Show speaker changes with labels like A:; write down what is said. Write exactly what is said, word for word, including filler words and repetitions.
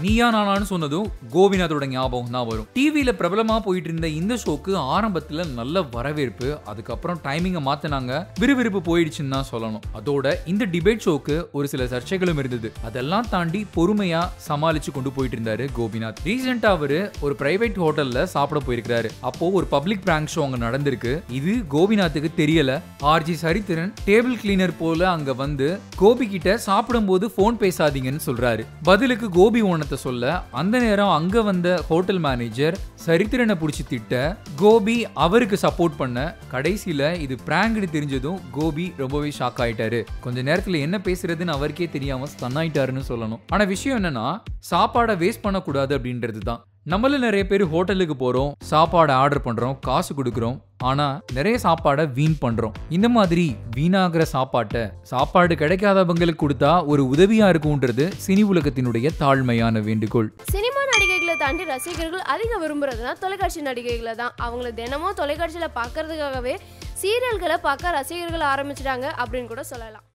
A: நீயா நானான்னு சொன்னதும் கோபிநாத்தோட ஞாபகம் தான் வரும். டிவியில பிரபலமா போயிட்டு இருந்த இந்த ஷோக்கு ஆரம்பத்துல நல்ல வரவேற்பு, அதுக்கப்புறம் டைமிங்கை மாத்தினாங்க, விறுவிறுப்பு போயிடுச்சுன்னு தான் சொல்லணும். அதோட இந்த டிபேட் ஷோக்கு ஒரு சில சர்ச்சைகளும் இருந்தது. அதெல்லாம் தாண்டி பொறுமையா சமாளிச்சு கொண்டு போயிட்டு இருந்தாரு கோபிநாத். ரீசெண்டா அவரு ஒரு பிரைவேட் ஹோட்டல்ல சாப்பிட போயிருக்காரு. அப்போ ஒரு பப்ளிக் பிராங்க் ஷோ அங்க நடந்திருக்கு. இது கோபிநாத்துக்கு தெரியல. ஆர்ஜி சரித்திரன் டேபிள் கிளீனர் போல அங்க வந்து கோபி கிட்ட சாப்பிடும் போது போன் பேசாதீங்கன்னு சொல்றாரு. பதிலுக்கு கோபி ஓனத்தை சொல்ல அந்த நேரம் அங்க வந்த ஹோட்டல் மேனேஜர் சரித்திரனை புடிச்சு திட்ட கோபி அவருக்கு சப்போர்ட் பண்ண கடைசியில இது பிராங்க்னு தெரிஞ்சதும் கோபி ரொம்பவே ஷாக் ஆயிட்டாரு. கொஞ்ச நேரத்துல என்ன பேசுறதுன்னு அவருக்கே தெரியாம ஸ்டன் ஆயிட்டாருன்னு சொல்லணும். ஆனா விஷயம் என்னன்னா சாப்பாடை வேஸ்ட் பண்ணக்கூடாது அப்படின்றது தான். நம்மள நிறைய பேர் ஹோட்டலுக்கு போறோம், சாப்பாடை ஆர்டர் பண்றோம், காசு கொடுக்குறோம், ஆனா நிறைய சாப்பாடை வீண் பண்றோம். இந்த மாதிரி வீணாகிற சாப்பாட்டை சாப்பாடு கிடைக்காதவங்களுக்கு கொடுத்தா ஒரு உதவியா இருக்கும்ன்றது சினி உலகத்தினுடைய தாழ்மையான வேண்டுகோள்.
B: சினிமா நடிகைகளை தாண்டி ரசிகர்கள் அதிக விரும்புறதுனா தொலைக்காட்சி நடிகைகளை தான். அவங்கள தினமும் தொலைக்காட்சியில பாக்குறதுக்காகவே சீரியல்களை பார்க்க ரசிகர்கள் ஆரம்பிச்சிட்டாங்க அப்படின்னு கூட சொல்லலாம்.